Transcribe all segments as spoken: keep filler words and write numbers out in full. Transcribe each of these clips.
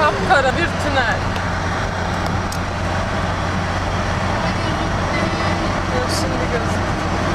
kapkara bir tünel. Şimdi gözüküyor.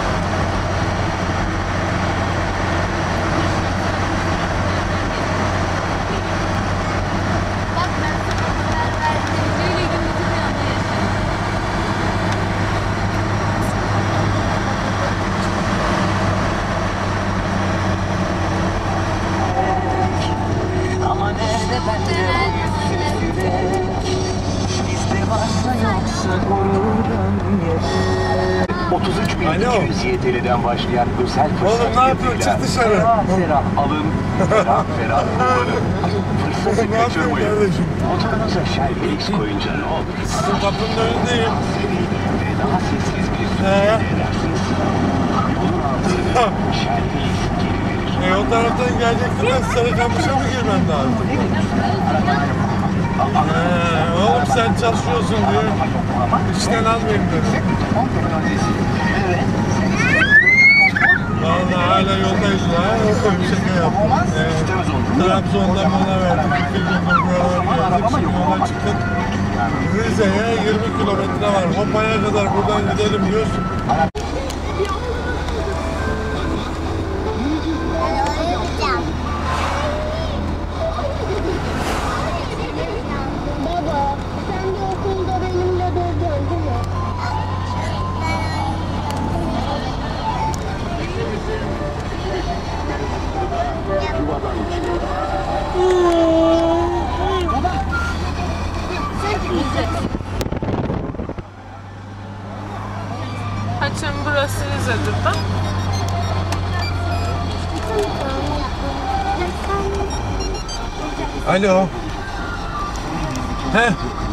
otuz üç bin iki yüz Y T L'den başlayan özel fırsat. Oğlum ne yapıyorsun? Çık dışarı. Ferah ferah alın, ferah ferah kullanın. Fırsatı kaçırmayın. Motorunuza Shell Helix koyunca ne olur? Kapının önündeyim. Ve daha sessiz bir Ee? sürede edersiniz. Yolun altını Shell Helix geri verir. E o taraftan geleceksin de Sarıkamış'a mı girmen lazım? Ee, oğlum sen çalışıyorsun diye işten almayayım dedim. Vallahi hala yoldayız ya. Bir şaka yaptım. Ee, Trabzon'da mola verdik. İki gündür buralara geldik. Şimdi yola çıktık. Rize'ye yirmi kilometre var. Hopa'ya kadar buradan gidelim diyoruz. Baba, sen de okulda benimle duracaksın değil mi? Haçım burası Rize'dir da. Alo. Heh.